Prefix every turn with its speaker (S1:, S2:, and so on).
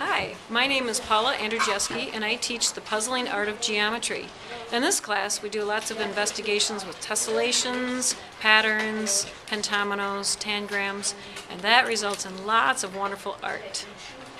S1: Hi, my name is Paula Andrzejewski and I teach the puzzling art of geometry. In this class we do lots of investigations with tessellations, patterns, pentominoes, tangrams, and that results in lots of wonderful art.